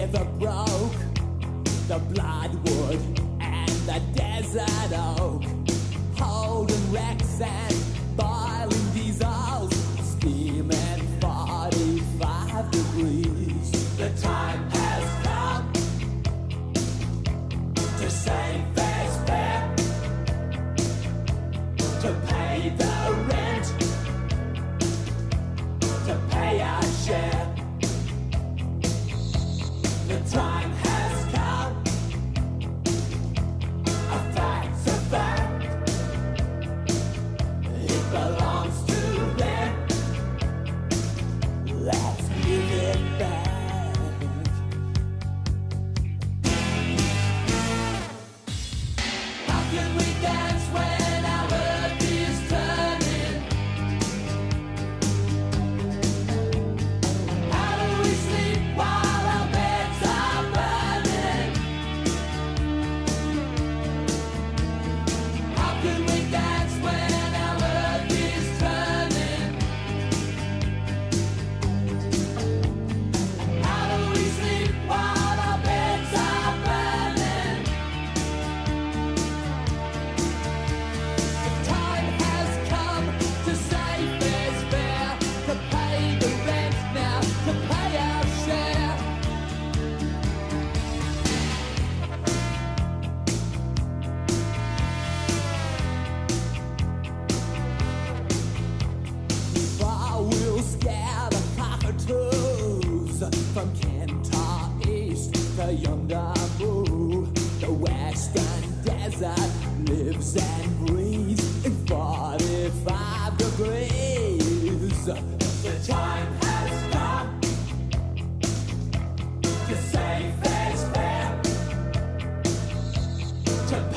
river broke, the bloodwood and the desert oak, holding wrecks and boiling diesels, steaming 45 degrees. The time has come to save fair's fair, to pay the rent, to pay our share. The time has come, a fact's a fact, it belongs to them, let's give it back. How can we dance when our earth is turning? How do we sleep while our beds are burning? How can we dance when our earth is turning? How do we sleep while our beds are burning? The time has come to save fair's fair, to pay the rent now, to pay our share. Far we'll scare the cockatoos from Kentar East to Yondabu. The western desert lives and breathes in 45 degrees. The time has come to save fair's fair, to